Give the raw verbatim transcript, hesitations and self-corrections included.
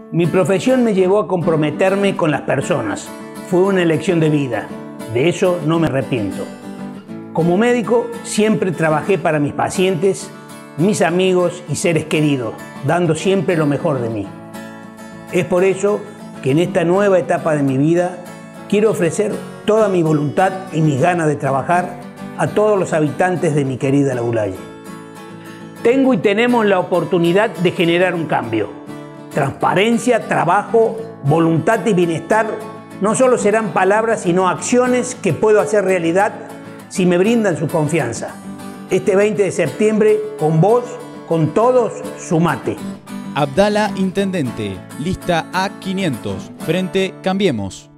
Mi profesión me llevó a comprometerme con las personas. Fue una elección de vida. De eso no me arrepiento. Como médico, siempre trabajé para mis pacientes, mis amigos y seres queridos, dando siempre lo mejor de mí. Es por eso que en esta nueva etapa de mi vida quiero ofrecer toda mi voluntad y mis ganas de trabajar a todos los habitantes de mi querida Laulaye. Tengo y tenemos la oportunidad de generar un cambio. Transparencia, trabajo, voluntad y bienestar no solo serán palabras, sino acciones que puedo hacer realidad si me brindan su confianza. Este veinte de septiembre, con vos, con todos, sumate. Abdala Intendente, lista A quinientos, Frente Cambiemos.